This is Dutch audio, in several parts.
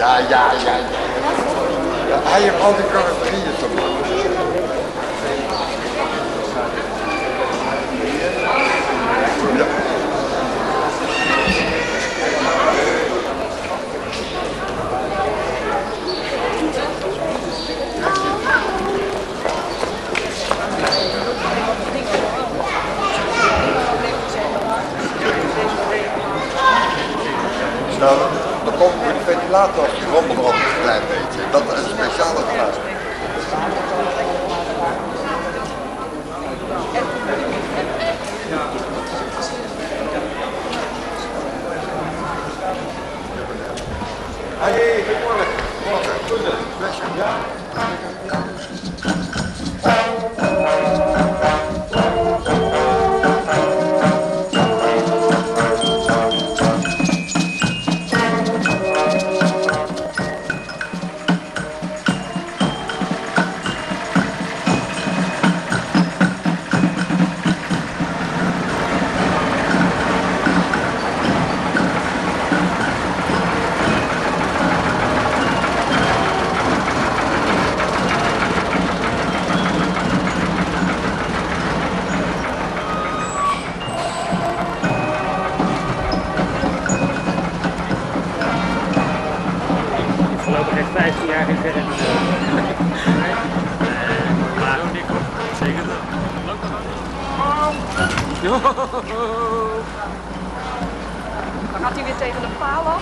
Ja, hij heeft al die carrosserieën te maken. Nou, dan komt voor de ventilator of die rommel erop een klein beetje. Dat is een speciale geluid. Hey, goedemorgen. Morgen. Ja. Voorlopig heeft 15 jaar geen verder. Maar zeker wel. Dan gaat hij weer tegen de paal af.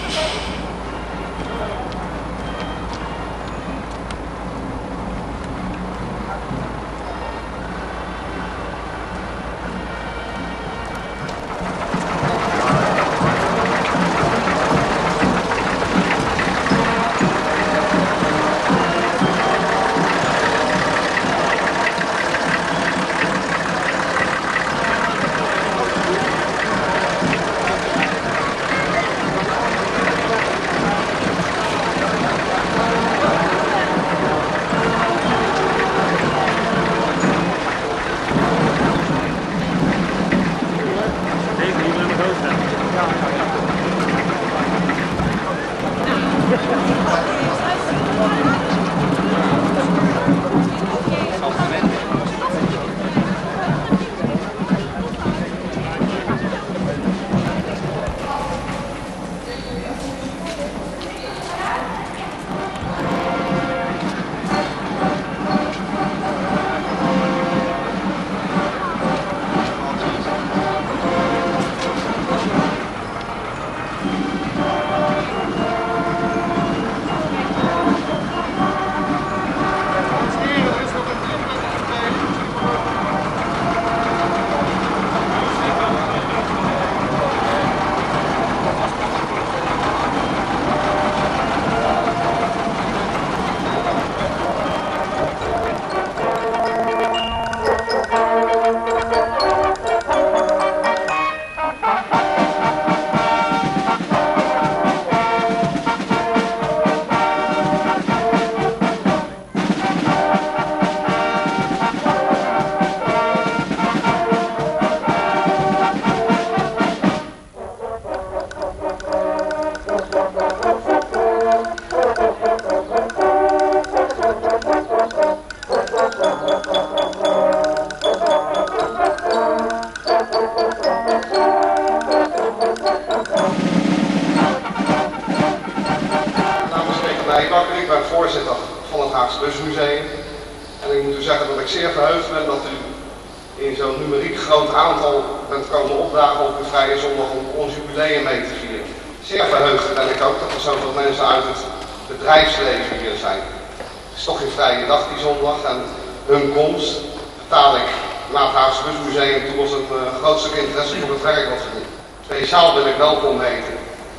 Ik ben voorzitter van het Haagse Busmuseum en ik moet u zeggen dat ik zeer verheugd ben dat u in zo'n numeriek groot aantal bent komen opdagen op uw vrije zondag om ons jubileum mee te vieren. Zeer verheugd ben ik ook dat er zoveel mensen uit het bedrijfsleven hier zijn. Het is toch geen vrije dag die zondag en hun komst betaal ik naar het Haagse Busmuseum toe als een groot stuk interesse voor het werk wat we doen. Speciaal wil ik welkom heten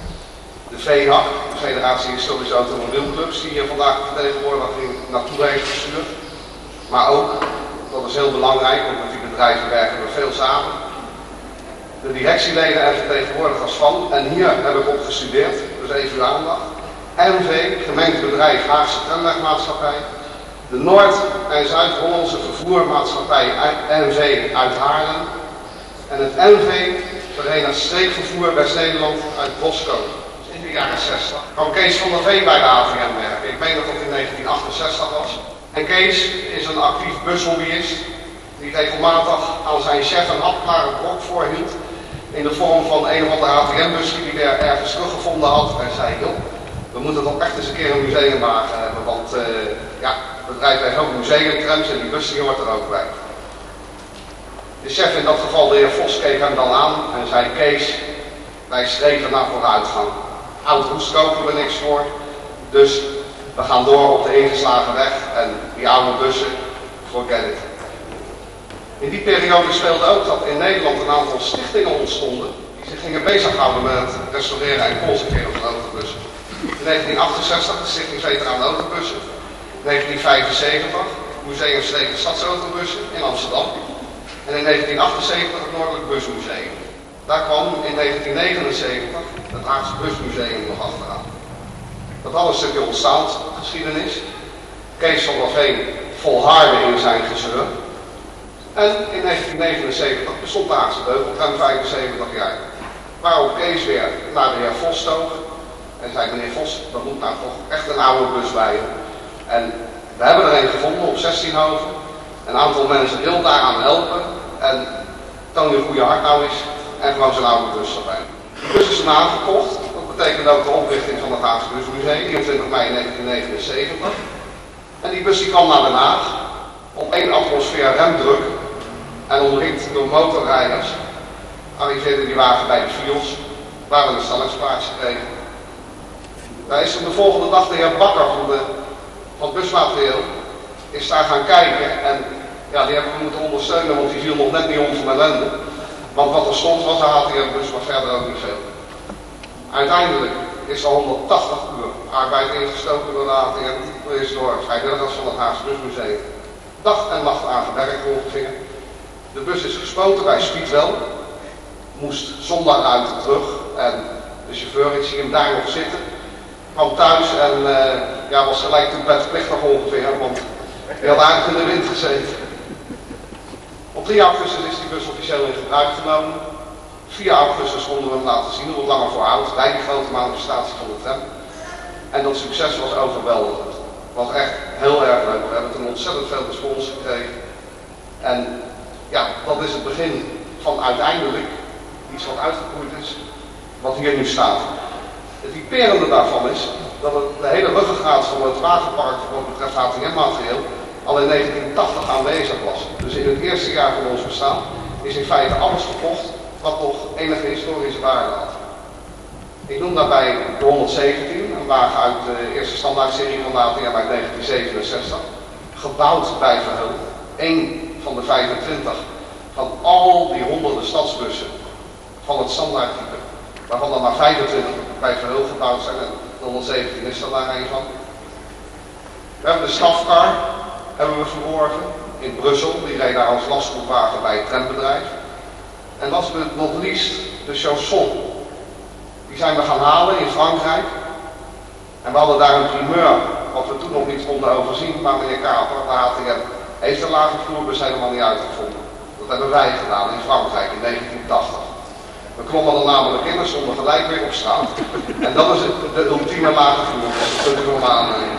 de VHAC, de Federatie Historische Automobielclubs, die hier vandaag vertegenwoordiging naartoe heeft gestuurd. Maar ook, dat is heel belangrijk, want met die bedrijven werken we veel samen, de directieleden en vertegenwoordigers van, en hier heb ik op gestudeerd, dus even uw aandacht, NV, gemengd bedrijf Haagse Tramwegmaatschappij, de Noord- en Zuid-Hollandse vervoermaatschappij NV uit Haarlem en het NV, Verenigd Streekvervoer West-Nederland uit Boskoop. jaren 60, kwam Kees van der Veen bij de ATM werken. Ik meen dat dat in 1968 was. En Kees is een actief bushobbyist die regelmatig aan zijn chef een hapklare brok voorhield in de vorm van een of andere ATM-bus die hij ergens teruggevonden had en zei, joh, we moeten toch echt eens een keer een museumwagen hebben, want ja, het bedrijf heeft ook museumtrams en die bus die hoort er ook bij. De chef, in dat geval de heer Vos, keek hem dan aan en zei, Kees, wij streven naar vooruitgang. Oud roest kopen we niks voor, dus we gaan door op de ingeslagen weg en die oude bussen, forget it. In die periode speelde ook dat in Nederland een aantal stichtingen ontstonden die zich gingen bezighouden met het restaureren en conserveren van autobussen. In 1968 de Stichting Veteranen Autobussen, 1975 Museum Steden Stadsautobussen in Amsterdam en in 1978 het Noordelijk Busmuseum. Daar kwam in 1979 het Haagse Busmuseum nog achteraan. Dat had een stukje ontstaansgeschiedenis. Kees van der Veen volhardde in zijn gezeur. En in 1979 bestond de Haagse Beugel ruim 75 jaar. Waarop Kees weer naar de heer Vos toog en zei, meneer Vos, dat moet nou toch echt een oude bus bij je. En we hebben er een gevonden op 16 hoven. Een aantal mensen wil daaraan helpen en toon je goede hart nou eens en gewoon zo'n oude bus erbij. De bus is toen aangekocht. Dat betekent ook de oprichting van het Haagse Busmuseum, 24 mei 1979. En die bus die kwam naar Den Haag op 1 atmosfeer remdruk en omringd door motorrijders. Arriveerde die wagen bij de FIOS, waar we een stellingsplaats gekregen. Daar is de volgende dag de heer Bakker van het busmaterieel is daar gaan kijken en ja, die hebben we moeten ondersteunen, want die viel nog net niet om van ellende. Want wat er stond was een HTM-bus, maar verder ook niet veel. Uiteindelijk is er 180 uur arbeid ingestoken door de HTM, is door vrijwilligers van het Haagse Busmuseum. Dag en nacht aan gewerkt ongeveer. De bus is gespoten bij Speedwell, moest zondag uit terug en de chauffeur, ik zie hem daar nog zitten, kwam thuis en ja, was gelijk toeplechtig ongeveer, want hij had eigenlijk in de wind gezeten. Op 3 augustus is die bus officieel in gebruik genomen. 4 augustus konden we hem laten zien hoe het langer voorhoudt bij die grote manifestatie van de tram. En dat succes was overweldigend. Het was echt heel erg leuk. We hebben toen ontzettend veel respons gekregen. En ja, dat is het begin van uiteindelijk iets wat uitgegroeid is, wat hier nu staat. Het typerende daarvan is dat het de hele ruggengraat van het wagenpark wat betreft HTM-materieel al in 1980 aanwezig was. Dus in het eerste jaar van ons bestaan is in feite alles verkocht wat nog enige historische waarde had. Ik noem daarbij de 117, een wagen uit de eerste standaardserie van de ATM uit 1967, gebouwd bij Verheul. 1 van de 25 van al die honderden stadsbussen van het standaardtype, waarvan er maar 25 bij Verheul gebouwd zijn en de 117 is er daar een van. We hebben de stafkar hebben we verworven in Brussel, die reed daar als lastvoerwagen bij het trambedrijf. En last but not least de chausson. Die zijn we gaan halen in Frankrijk. En we hadden daar een primeur, wat we toen nog niet konden overzien, maar meneer Kaper, de HTM, heeft de lage vloerbus helemaal niet uitgevonden. Dat hebben wij gedaan in Frankrijk in 1980. We klommen er namelijk in en stonden gelijk weer op straat. En dat is de ultieme lage vloerbus, dat kunt u nog aannemen.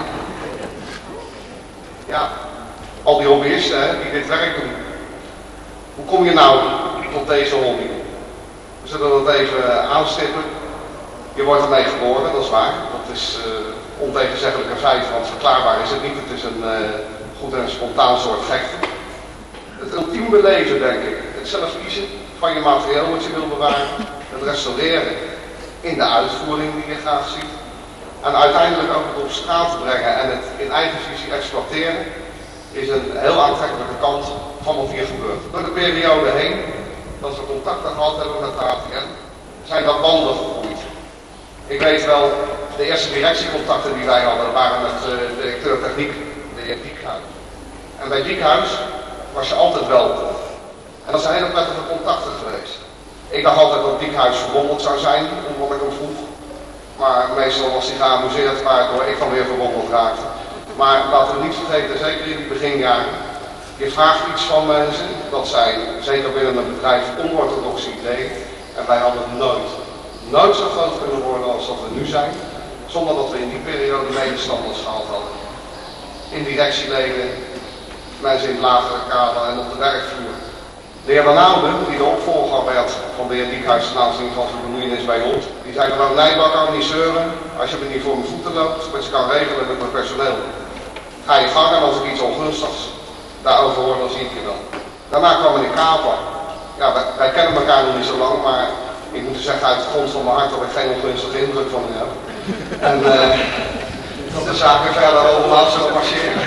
Ja, al die hobbyisten die dit werk doen. Hoe kom je nou tot deze hobby? We zullen dat even aanstippen. Je wordt ermee geboren, dat is waar. Dat is ontegenzeggelijk een feit, want verklaarbaar is het niet. Het is een goed en spontaan soort gekte. Het ultieme beleven, denk ik. Het zelf kiezen van je materieel wat je wil bewaren. Het restaureren in de uitvoering die je graag ziet. En uiteindelijk ook het op straat brengen en het in eigen visie exploiteren is een heel aantrekkelijke kant van wat hier gebeurt. Door de periode heen dat we contacten gehad hebben met de ATM, zijn dat banden gegroeid. Ik weet wel, de eerste directiecontacten die wij hadden waren met de directeur techniek, de heer Diekhuis. En bij Diekhuis was je altijd welkom. En dat zijn hele prettige contacten geweest. Ik dacht altijd dat Diekhuis verwonderd zou zijn, omdat ik hem vroeg. Maar meestal was hij geamuseerd, waardoor ik dan weer verwonderd raakte. Maar laten we niet vergeten, zeker in die beginjaren, je vraagt iets van mensen, dat zijn, zeker binnen een bedrijf, onorthodoxe ideeën. En wij hadden nooit zo groot kunnen worden als dat we nu zijn, zonder dat we in die periode medestanders gehad hadden. In directieleden, mensen in het lagere kader en op de werkvloer. De heer Van Oude, die de opvolger werd van de heer Diekhuis ten aanzien van zijn bemoeienis bij ons, die zei gewoon: Nijbak kan niet zeuren, als je me niet voor mijn voeten loopt, wat je kan regelen met mijn personeel. Ga je gang en als ik iets ongunstigs daarover hoor, dan zie ik je wel. Daarna kwam meneer Kaper. Ja, wij kennen elkaar nog niet zo lang, maar ik moet u zeggen uit de grond van mijn hart dat ik geen ongunstige indruk van u heb. En dat de zaken verder overlaat zullen marcheren.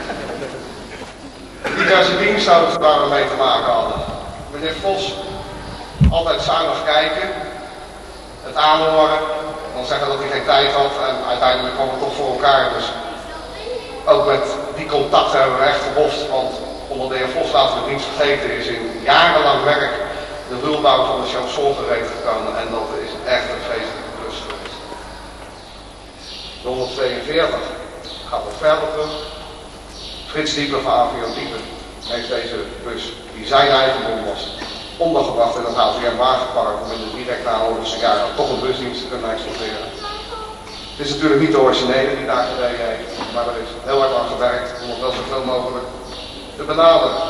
Diverse diensthouders waar we mee te maken hadden. Meneer Vos, altijd zuinig kijken, het aanhoren, dan zeggen dat hij geen tijd had en uiteindelijk kwam het toch voor elkaar. Dus ook met die contacten hebben we echt gebotst, want onder de heer Vos, laten we het niet vergeten, is in jarenlang werk de ruwbouw van de chanson gereed gekomen en dat is echt een feestelijke klus geweest. De 142 gaat nog verder terug. Frits Dieper van AVO Dieper heeft deze bus, die zijn eigendom was, ondergebracht in het HVM Wagenpark om in de direct navolgende jaren toch een busdienst te kunnen exploiteren. Het is natuurlijk niet de originele die daar gereden heeft, maar er is heel hard aan gewerkt om het wel zoveel mogelijk te benaderen.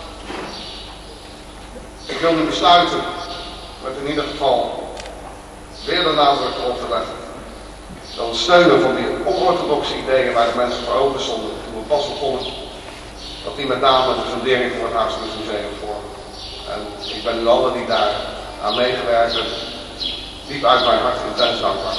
Ik wil nu besluiten met in ieder geval weer de nadruk erop te leggen dat het steunen van die onorthodoxe ideeën waar de mensen voor open stonden toen we pas begonnen, dat die met name de fundering voor het Haagse Museum vormen. En ik ben u allen die daar aan meegewerkt hebben, diep uit mijn hart intens dankbaar.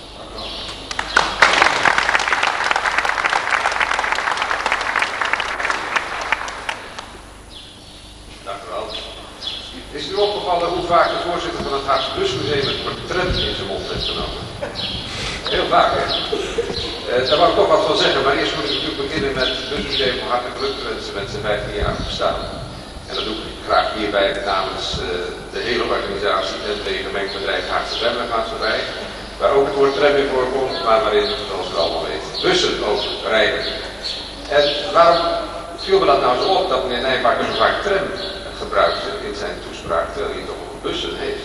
Dank u wel. Is u opgevallen hoe vaak de voorzitter van het Haagse Busmuseum het woord tram in zijn mond heeft genomen? Heel vaak, hè? Daar wou ik toch wat van zeggen, maar eerst moet ik natuurlijk beginnen met het Busmuseum van harte geluk te wensen met zijn 15 jaar bestaan. En dat doe ik graag hierbij namens de hele organisatie en het gemengd bedrijf Haagse Tramwegmaatschappij, waar ook het woord tram in voorkomt, maar waarin, zoals u allemaal weet, bussen ook rijden. En waarom viel me dat nou zo op dat meneer Nijbakker zo vaak tram gebruikte in zijn toespraak, terwijl hij toch ook bussen heeft?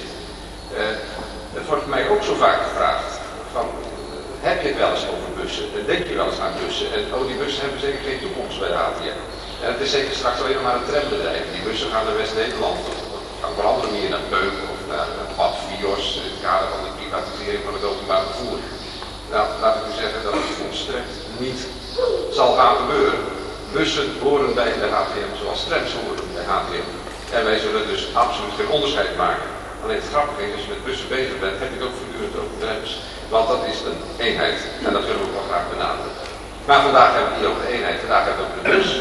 Het wordt mij ook zo vaak gevraagd van, heb je het wel eens over bussen? Denk je wel eens aan bussen? En die bussen hebben zeker geen toekomst bij de HTM. En het is zeker straks alleen nog maar een trambedrijf. Die bussen gaan naar West-Nederland, of gaan op een andere manier naar Beuk of naar Pad Vios in het kader van de privatisering van het openbaar vervoer. Nou, laat ik u zeggen dat het volstrekt niet zal gaan gebeuren. Bussen horen bij de HTM zoals trams horen bij HTM. En wij zullen dus absoluut geen onderscheid maken. Alleen het grappige is, als je met bussen bezig bent, heb je het ook voortdurend over trams. Want dat is een eenheid en dat willen we ook wel graag benaderen. Maar vandaag hebben we hier ook de eenheid, vandaag hebben we ook de bus.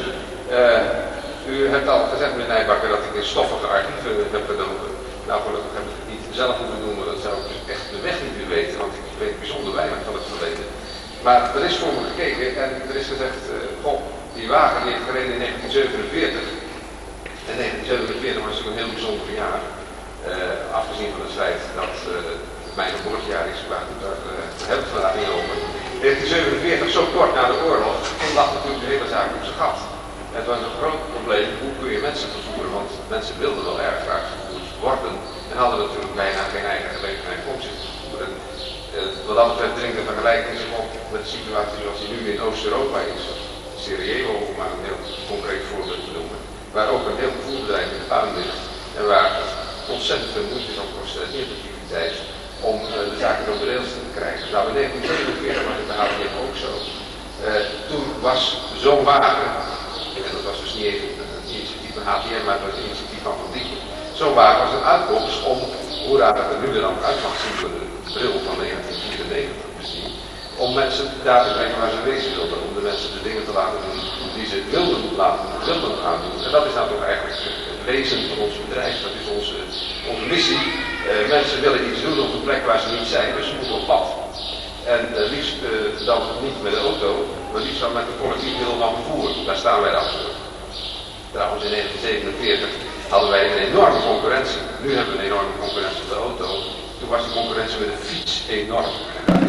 U hebt al gezegd, meneer Nijbakker, dat ik in stoffige archieven heb gedoken. Nou, gelukkig heb ik het niet zelf hoeven noemen, dat zou ik dus echt de weg niet meer weten, want ik weet bijzonder weinig van het verleden. Maar er is voor me gekeken en er is gezegd, die wagen die heeft gereden in 1947. En 1947 was natuurlijk een heel bijzonder jaar. Afgezien van het feit dat mijn geboortejaar is, waar ik daar hebben we vandaag niet over. 1947, zo kort na de oorlog, toen lag natuurlijk de hele zaak op zijn gat. Het was een groot probleem, hoe kun je mensen vervoeren, want mensen wilden wel erg graag vervoerd worden en hadden natuurlijk bijna geen eigen gelegenheid om zich te vervoeren. Wat dat betreft dringt de vergelijking zich op met de situatie zoals die nu in Oost-Europa is, Sarajevo, om maar een heel concreet voorbeeld te noemen, waar ook een heel vervoerbedrijf in de puin ligt en waar het ontzettend veel moeite zal kosten en ineffectiviteit om de zaken op de rails te krijgen. Nou, in 1947 was het bij HTM ook zo. Toen was zo'n wagen, en dat was dus niet even een initiatief van HTM, maar het was een initiatief van Van Diepen. Zo'n wagen was een uitkomst om, hoe raar dat er nu dan ook uit mag zien door de bril van 1994 misschien, om mensen daar te brengen waar ze wezen wilden, om de mensen de dingen te laten doen die ze wilden gaan doen. En dat is nou toch eigenlijk het wezen van ons bedrijf, dat is onze missie. Mensen willen iets doen op een plek waar ze niet zijn, dus ze moeten op pad. En liefst dan niet met de auto, maar liefst dan met een collectief middel van vervoer. Daar staan wij achter. Trouwens in 1947 hadden wij een enorme concurrentie. Nu hebben we een enorme concurrentie op de auto. Toen was de concurrentie met de fiets enorm.